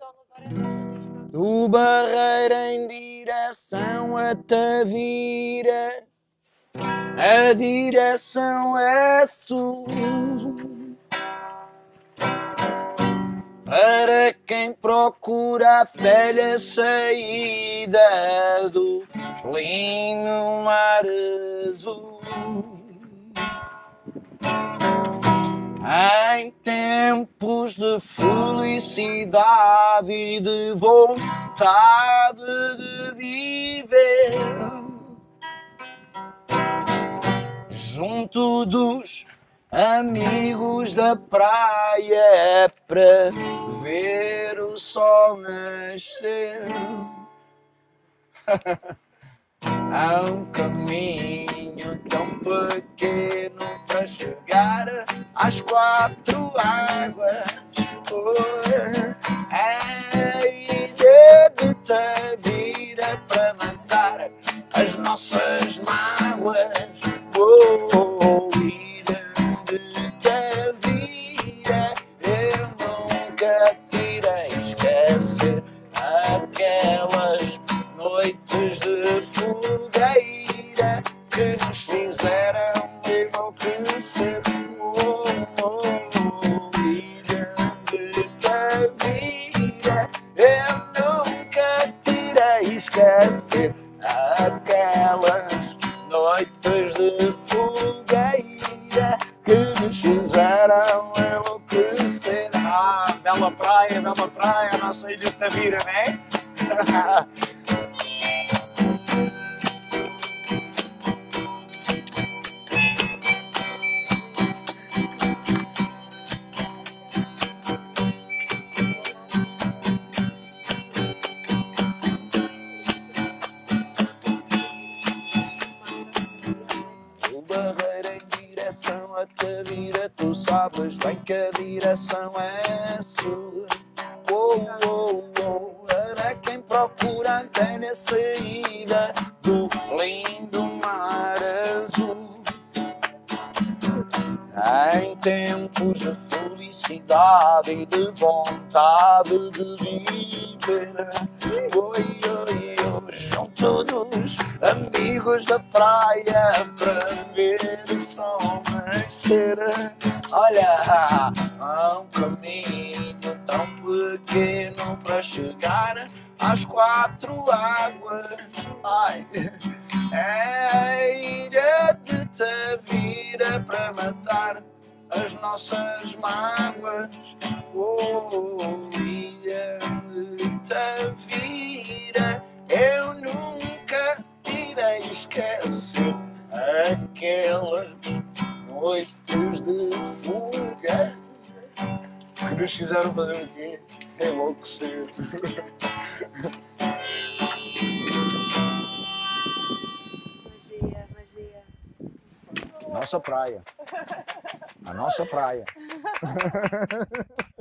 Do Barreiro em direção a Tavira, a direção é sul. Para quem procura a velha saída do lindo mar azul. Em tempos de felicidade e de vontade de viver, junto dos amigos da praia para ver o sol nascer. Há um caminho tão pequeno para chegar às quatro águas. A ilha de Tavira para matar as nossas mágoas. Ilha de Tavira, eu nunca te irei esquecer aquelas noites de fogueira que nos fizeram enlouquecer. Ilha de Tavira, eu nunca te irei esquecer aquelas noites de fogueira que nos fizeram enlouquecer. Ah, bela praia, a nossa ilha de Tavira, não é? Do Barreiro em direção a Tavira, tu sabes bem que a direção é sul. Para quem procura antena saída do lindo mar azul. Em tempos de felicidade e de vontade de viver, junto dos amigos da praia para ver o sol nascer. Olha, há um caminho tão pequeno para chegar às quatro águas. Ai, é a ilha de Tavira para matar as nossas mágoas. Ilha de Tavira, eu nunca irei esquecer aquelas noites de fuga que nos fizeram fazer o quê? Enlouquecer. Magia. Nossa praia. A nossa praia.